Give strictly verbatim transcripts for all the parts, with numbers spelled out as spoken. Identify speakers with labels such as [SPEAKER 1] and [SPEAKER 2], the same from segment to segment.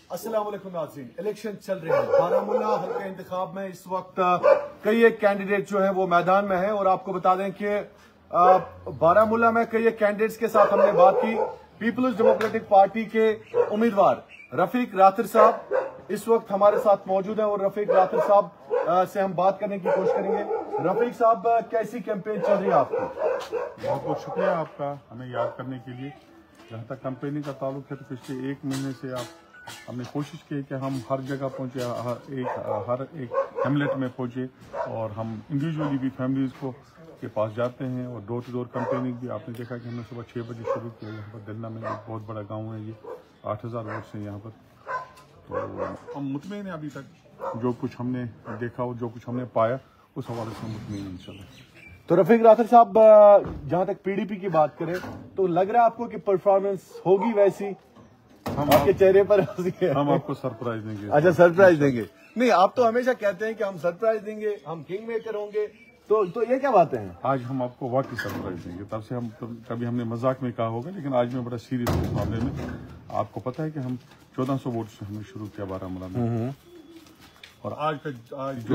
[SPEAKER 1] السلام علیکم ناظرین، الیکشن چل رہے ہیں بارہمولہ حلقہ انتخاب میں اس وقت کئی ایک کینڈیڈیٹ جو ہے وہ میدان میں ہے، اور آپ کو بتا دیں کہ بارہمولہ میں کئی ایک کینڈیڈیٹس کے ساتھ ہم نے بات کی۔ پیپلز ڈیموکریٹک پارٹی کے امیدوار رفیق راتر صاحب اس وقت ہمارے ساتھ موجود ہیں، اور رفیق راتر صاحب سے ہم بات کرنے کی کوشش کریں گے۔ رفیق صاحب، کیسی کیمپین چل رہی ہے آپ کی؟
[SPEAKER 2] بہت بہت شکریہ آپ کا ہمیں یاد کرنے کے لیے۔ جہاں تک کمپیننگ کا تعلق ہے تو پچھلے ایک مہینے سے آپ ہم نے کوشش کی کہ ہم ہر جگہ پہنچے، ہر ایک ہر ایک ہیملیٹ میں پہنچے، اور ہم انڈیویجولی بھی فیملیز کو کے پاس جاتے ہیں، اور ڈور ٹو ڈور کمپیننگ بھی آپ نے دیکھا کہ ہم نے صبح چھ بجے شروع کیا۔ یہاں پر دلنا میں ایک بہت بڑا گاؤں ہے، یہ آٹھ ہزار ووٹس ہیں یہاں پر۔ تو ہم مطمئن ہیں ابھی تک جو کچھ ہم نے دیکھا اور جو کچھ ہم نے پایا اس حوالے سے ہم مطمئن ہیں انشاءاللہ۔
[SPEAKER 1] تو رفیق راتر صاحب، جہاں تک پی ڈی پی کی بات کریں تو لگ رہا ہے آپ کو کہ پرفارمنس ہوگی ویسی؟
[SPEAKER 2] ہم
[SPEAKER 1] آپ کے چہرے پر
[SPEAKER 2] ہم آپ کو سرپرائز دیں گے۔
[SPEAKER 1] اچھا، سرپرائز دیں گے؟ نہیں، آپ تو ہمیشہ کہتے ہیں کہ ہم سرپرائز دیں گے، ہم کنگ میکر ہوں گے، تو تو یہ کیا باتیں ہیں؟
[SPEAKER 2] آج ہم آپ کو واقعی سرپرائز دیں گے۔ تب سے ہم کبھی ہم نے مذاق میں کہا ہوگا، لیکن آج میں بڑا سیریس ہوں اس معاملے میں۔ آپ کو پتا ہے کہ ہم چودہ سو ووٹ سے ہم نے شروع کیا بارہمولہ میں، اور آج تک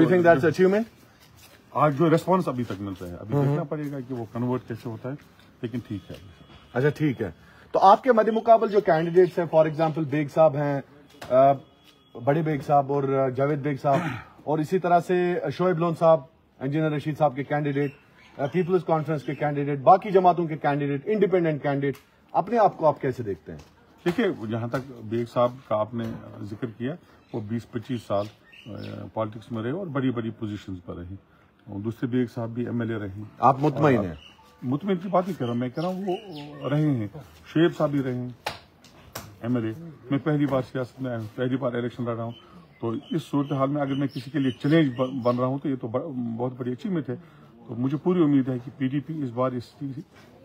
[SPEAKER 2] آج جو ریسپانس ابھی تک ملتا ہے، ابھی دیکھنا پڑے گا کہ وہ کنورٹ کیسے ہوتا ہے، لیکن ٹھیک ہے۔
[SPEAKER 1] اچھا ٹھیک ہے، تو آپ کے مد مقابل جو کینڈیڈیٹس ہیں، فار ایگزامپل بیگ صاحب ہیں، بڑے بیگ صاحب اور جاوید بیگ صاحب، اور اسی طرح سے شعیب لون صاحب، انجینئر رشید صاحب کے کینڈیڈیٹ، پیپلز کانفرنس کے کینڈیڈیٹ، باقی جماعتوں کے کینڈیڈیٹ، انڈیپینڈنٹ کینڈیڈیٹ، اپنے آپ کو آپ کیسے دیکھتے ہیں؟
[SPEAKER 2] دیکھیے، جہاں تک بیگ صاحب کا آپ نے ذکر کیا، وہ بیس پچیس سال پالیٹکس میں رہے اور بڑی بڑی پوزیشنز پر رہے، اور دوسرے بیگ صاحب بھی ایم ایل اے رہے۔
[SPEAKER 1] آپ مطمئن ہیں؟
[SPEAKER 2] مطمئن کی بات ہی کر رہا ہوں، میں کہہ رہا ہوں وہ رہے ہیں۔ شعیب صاحب بھی رہے ہیں ایم ایل اے۔ میں پہلی بار سیاست میں پہلی بار الیکشن لڑ رہا ہوں، تو اس صورتحال میں اگر میں کسی کے لیے چیلنج بن رہا ہوں تو یہ تو بہت بڑی اچیومنٹ ہے۔ تو مجھے پوری امید ہے کہ پی ڈی پی اس بار اس چیز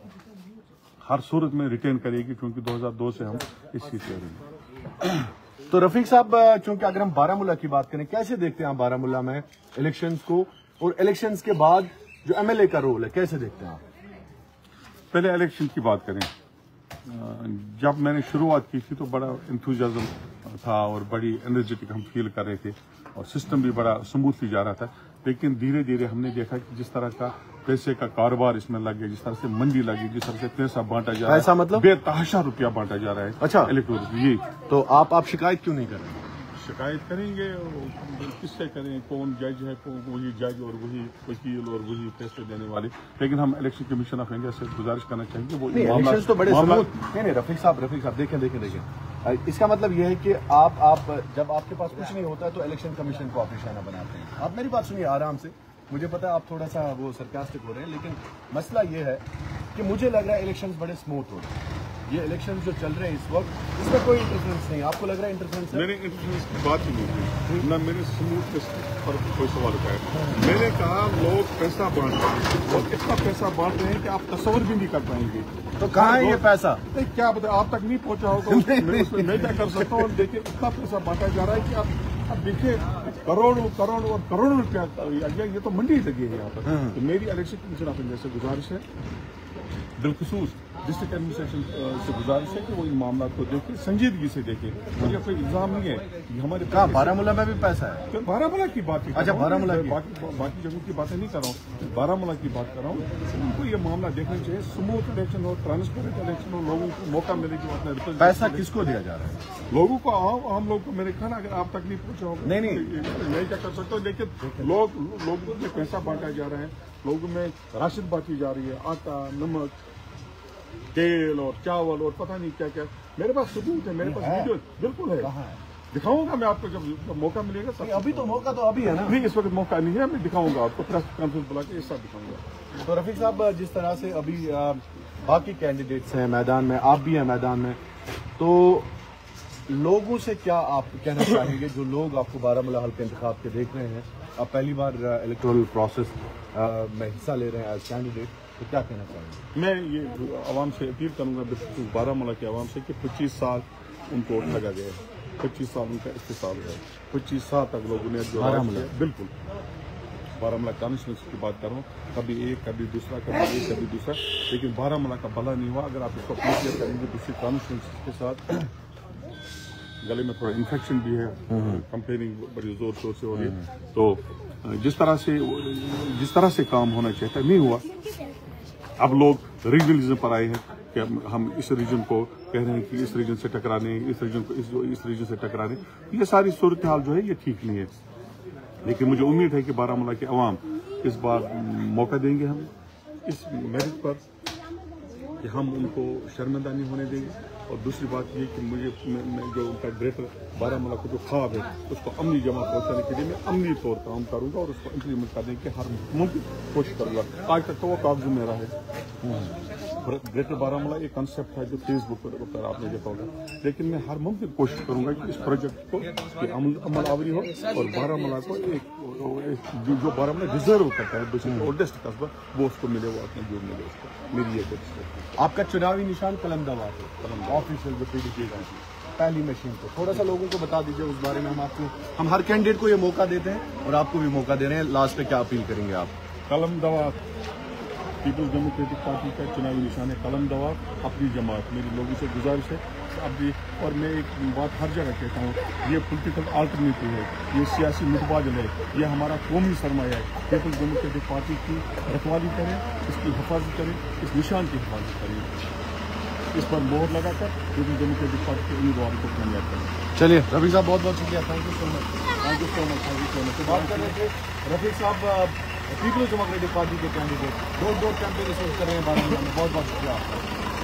[SPEAKER 2] ہر صورت میں ریٹین کرے گی، کیونکہ دو ہزار دو سے ہم اس چیز سے رہے ہیں۔
[SPEAKER 1] تو رفیق صاحب، چونکہ اگر ہم بارہمولہ کی بات کریں، کیسے دیکھتے ہیں آپ بارہمولہ میں الیکشنز کو، اور الیکشنز کے بعد جو ایم ایل اے کا رول ہے کیسے دیکھتے ہیں آپ؟
[SPEAKER 2] پہلے الیکشن کی بات کریں، جب میں نے شروعات کی تھی تو بڑا انتھوزیازم تھا اور بڑی انرجیٹک ہم فیل کر رہے تھے، اور سسٹم بھی بڑا سموتھلی جا رہا تھا، لیکن دھیرے دھیرے ہم نے دیکھا کہ جس طرح کا پیسے کا کاروبار اس میں لگ گیا، جس طرح سے منڈی لگی، جس طرح سے پیسہ بانٹا جا رہا ہے،
[SPEAKER 1] ایسا مطلب
[SPEAKER 2] بے تحاشا روپیہ بانٹا جا رہا ہے۔
[SPEAKER 1] اچھا،
[SPEAKER 2] الیکٹورل یہ
[SPEAKER 1] تو آپ آپ شکایت کیوں نہیں کر رہے؟
[SPEAKER 2] شکایت کریں گے، کس سے کریں؟ کون جج ہے؟ وہی جج اور وہی وکیل اور وہی فیصلے دینے والے۔ لیکن ہم الیکشن کمیشن آف انڈیا سے گزارش کرنا چاہیں گے، وہ
[SPEAKER 1] الیکشن تو بڑے سموتھ نہیں نہیں رفیق صاحب رفیق صاحب دیکھیں دیکھیں دیکھیں اس کا مطلب یہ ہے کہ آپ آپ جب آپ کے پاس کچھ نہیں ہوتا تو الیکشن کمیشن کو آپ نشانہ بناتے ہیں۔ آپ میری بات سنیے آرام سے، مجھے پتا ہے آپ تھوڑا سا وہ سرکاسٹک ہو رہے ہیں، لیکن مسئلہ یہ ہے کہ مجھے لگ رہا ہے الیکشن بڑے سموتھ ہو رہے ہیں۔ یہ الیکشن جو چل رہے ہیں اس وقت، اس میں کوئی انٹرفیرنس نہیں، آپ کو لگ رہا ہے انٹرفیرنس ہے؟
[SPEAKER 2] میرے انٹرفیرنس کی بات ہی نہیں تھی، نہ میرے سموتھ پر کوئی سوال اٹھایا۔ میں نے کہا لوگ پیسہ بانٹ رہے ہیں، اور اتنا پیسہ بانٹ رہے ہیں کہ آپ تصور بھی نہیں کر پائیں گے۔
[SPEAKER 1] تو کہاں ہے یہ پیسہ؟
[SPEAKER 2] کیا بتا، آپ تک نہیں پہنچا ہوگا، میں کیا کر سکتا ہوں؟ دیکھیں اتنا پیسہ بانٹا جا رہا ہے کہ آپ اب دیکھیں کروڑوں کروڑوں اور کروڑوں روپیہ، یہ تو منڈی لگی ہے یہاں پر۔ تو میری الیکشن کمیشن آف انڈیا سے گزارش ہے، بالخصوص ڈسٹرکٹ ایڈمنسٹریشن سے گزارش ہے کہ وہ ان معاملات کو دیکھیں، سنجیدگی سے دیکھیں، اور یہ کوئی الزام نہیں ہے کہ ہمارے
[SPEAKER 1] کہاں بارہمولہ میں بھی پیسہ ہے؟
[SPEAKER 2] بارہمولہ کی بات
[SPEAKER 1] اچھا بارہمولہ کی،
[SPEAKER 2] باقی جگہوں کی باتیں نہیں کر رہا ہوں، بارہمولہ کی بات کر رہا ہوں۔ ان کو یہ معاملہ دیکھنا چاہیے، سموتھ الیکشن ہو، ٹرانسپیرنٹ الیکشن ہو، لوگوں کو موقع ملے کہ اپنا
[SPEAKER 1] پیسہ کس کو دیا جا رہا ہے؟
[SPEAKER 2] لوگوں کو، عام لوگوں کو۔ میرے خیال اگر آپ تک نہیں پہنچا ہوگا
[SPEAKER 1] نہیں نہیں
[SPEAKER 2] میں کیا کر سکتا ہوں، لیکن لوگ لوگوں میں پیسہ بانٹا جا رہا ہے، لوگوں میں راشد بانٹی جا رہی ہے، آٹا، نمک، تیل اور چاول اور پتہ نہیں کیا کیا۔ میرے پاس ثبوت ہے، میرے پاس ویڈیو بالکل ہے، دکھاؤں گا میں آپ کو جب موقع ملے گا۔
[SPEAKER 1] ابھی تو موقع تو ابھی ہے نا؟
[SPEAKER 2] نہیں، اس وقت موقع نہیں ہے، میں دکھاؤں گا آپ کو، پریس کانفرنس بلا کے یہ سب دکھاؤں گا۔
[SPEAKER 1] تو رفیق صاحب، جس طرح سے ابھی باقی کینڈیڈیٹس ہیں میدان میں، آپ بھی ہیں میدان میں، تو لوگوں سے کیا آپ کہنا چاہیں گے جو لوگ آپ کو بارہمولہ حلقہ انتخاب کے دیکھ رہے ہیں، آپ پہلی بار الیکٹورل پروسیس میں حصہ لے رہے ہیں ایز کینڈیڈیٹ، تو کیا کہنا چاہیں گے؟
[SPEAKER 2] میں یہ عوام سے اپیل کروں گا، بالخصوص بارہمولہ کے عوام سے، کہ پچیس سال ان کو لگا گیا ہے، پچیس سال ان کا استحصال ہے، پچیس سال تک لوگوں نے جو بالکل بارہمولہ کانسٹیچوئنسی کی بات کر رہا ہوں، کبھی ایک کبھی دوسرا کبھی ایک کبھی دوسرا، لیکن بارہمولہ کا بھلا نہیں ہوا۔ اگر آپ اس کو کمپیئر کریں گے دوسری کانسٹیچوئنسی کے ساتھ، गले में थोड़ा इन्फेक्शन भी है, कंप्लेनिंग बड़ी जोर शोर से हो रही है। तो जिस तरह से जिस तरह से काम होना चाहिए था नहीं हुआ। अब लोग रीजनलिज्म पर आए हैं कि हम इस रीजन को कह रहे हैं कि इस रीजन से टकराने, इस रीजन को इस इस रीजन से टकराने। ये सारी सूरत हाल जो है ये ठीक नहीं है, लेकिन मुझे उम्मीद है कि बारामूला के अवाम इस बार मौका देंगे हम इस मेरिट पर कि हम उनको शर्मिंदा नहीं होने देंगे। और दूसरी बात ये कि मुझे मैं, मैं जो उनका ग्रेटर बारामूला को जो ख्वाब है उसको अमली जमा पहुंचाने के लिए मैं अमली तौर पर काम करूंगा और उसको इम्प्लीमेंट करने की हर मुमकिन कोशिश करूंगा। आज तक तो वो कागज मेरा है। ग्रेटर बारामूला एक कंसेप्ट है जो फेसबुक पर आपने देखा होगा, लेकिन मैं हर मुमकिन कोशिश करूंगा कि इस प्रोजेक्ट को अमल आवरी हो और बारामूला को एक जो, जो बारामूला डिजर्व करता है, दूसरी ओल्डेस्ट कस्बा, वो उसको मिले, वो अपने जो मिले उसको। मेरी ये कोशिश।
[SPEAKER 1] आपका चुनावी निशान कलम दवात है, ऑफिशियल जो पीडीपी का पहली मशीन को थोड़ा सा लोगों को बता दीजिए उस बारे में। हम आपको हम हर कैंडिडेट को ये मौका देते हैं और आपको भी मौका दे रहे हैं। लास्ट पे क्या अपील करेंगे आप?
[SPEAKER 2] कलम दवात पीपल्स डेमोक्रेटिक पार्टी का चुनावी निशान है कलम दवात, अपनी जमात। मेरी लोगों से गुजारिश है अब भी, और मैं एक बात हर जगह कहता हूँ, ये पॉलिटिकल अल्टरनेटिव है, ये सियासी मुतबादल है, ये हमारा कौमी सरमाया है। पीपल्स डेमोक्रेटिक पार्टी की रखवाली करें, इसकी हिफाजत करें, इस निशान की हिफाजत करें, इस पर मोहर लगाकर पीपल्स डेमोक्रेटिक पार्टी के उम्मीदवारों को कामयाब करें।
[SPEAKER 1] चलिए रफीक साहब, बहुत बहुत शुक्रिया, thank you so much.
[SPEAKER 2] Thank you so much thank you so much
[SPEAKER 1] बात कर रहे थे रफीक साहब, पीपल्स डेमोक्रेटिक पार्टी के कैंडिडेट, दो दो कैंपेन कर रहे हैं बारामूला में। बहुत बहुत शुक्रिया आपका।